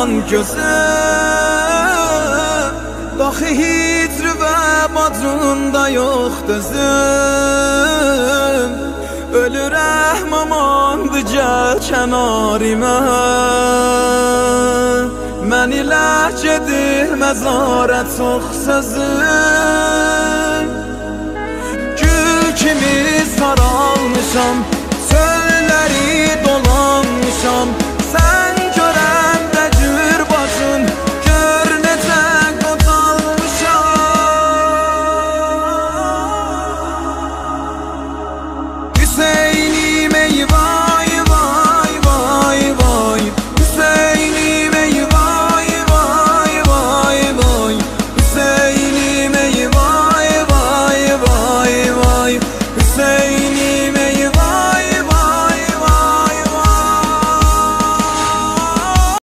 yanan gözüm, daxi hicr və bacında yox dözüm. Ölürəm amandı gəl kənarimə, mən ilə gedir məzarə çox sözüm. Gül kimi saralmışam, çölləri dolanmışam,